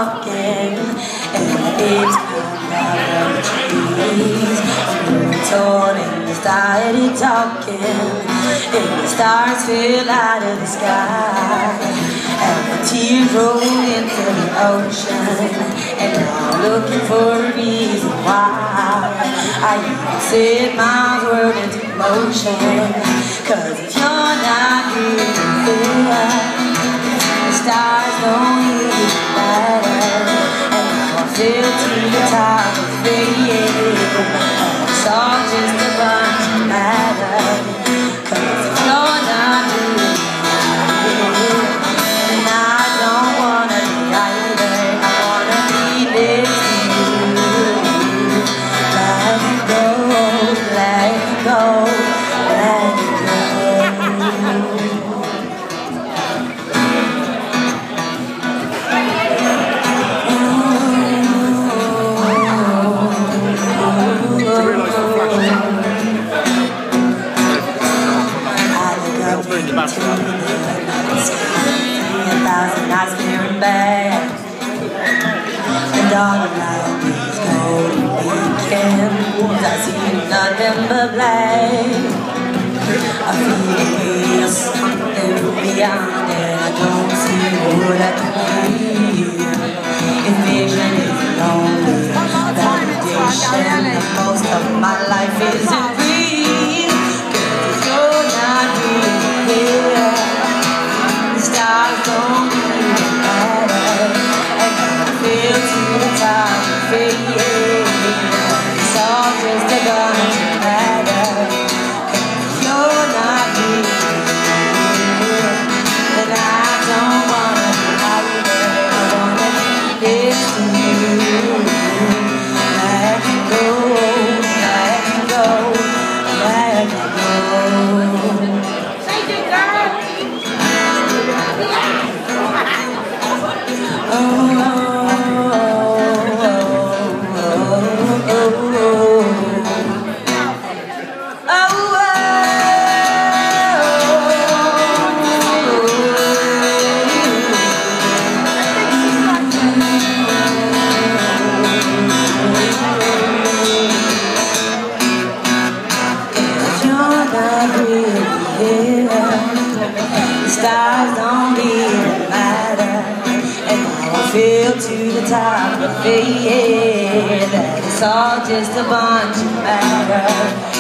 talking, and it's come out of the trees. We're torn and we started talking, and the stars fell out of the sky, and the tears rolled into the ocean, and I'm looking for a reason why. I even set my world into motion, 'cause if you're not here, the stars don't even matter, and I feel to the top of fading. It's all just a bunch of matter, 'cause if you're not here, then I don't wanna be either. I wanna be next to you. Let it go, let it go, let it go. Nights staring back, and all around these golden weekends I see nothing but black. I feel something beyond it. I don't see what I can be. If vision is the only validation, most of my life isn't real. 'Cause you're not here, the stars don't matter, and I feel to the top of fading. It's all just a bunch of matter. 'Cause if you're not here, then I don't wanna be either. I wanna be next to you. Let me go, let me go, let me go. Thank you, girl. Stars don't even matter, and I will feel to the top of the head that it's all just a bunch of matter.